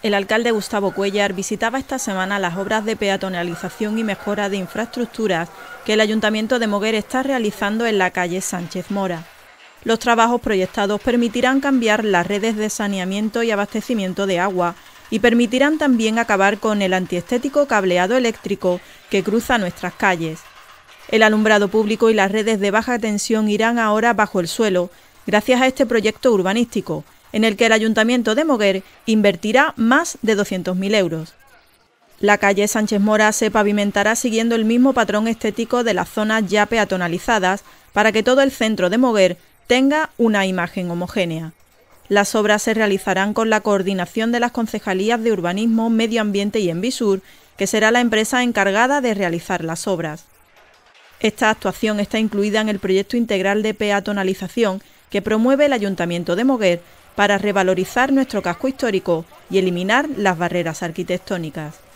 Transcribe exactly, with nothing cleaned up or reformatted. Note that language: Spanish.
El alcalde Gustavo Cuéllar visitaba esta semana las obras de peatonalización y mejora de infraestructuras que el Ayuntamiento de Moguer está realizando en la calle Sánchez Mora. Los trabajos proyectados permitirán cambiar las redes de saneamiento y abastecimiento de agua y permitirán también acabar con el antiestético cableado eléctrico que cruza nuestras calles. El alumbrado público y las redes de baja tensión irán ahora bajo el suelo, gracias a este proyecto urbanístico, en el que el Ayuntamiento de Moguer invertirá más de doscientos mil euros. La calle Sánchez Mora se pavimentará siguiendo el mismo patrón estético de las zonas ya peatonalizadas para que todo el centro de Moguer tenga una imagen homogénea. Las obras se realizarán con la coordinación de las concejalías de Urbanismo, Medio Ambiente y Envisur, que será la empresa encargada de realizar las obras. Esta actuación está incluida en el proyecto integral de peatonalización que promueve el Ayuntamiento de Moguer para revalorizar nuestro casco histórico y eliminar las barreras arquitectónicas.